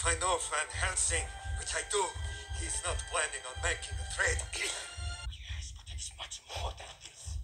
I know Van Helsing, which I do. He's not planning on making a trade. Yes, but it's much more than this.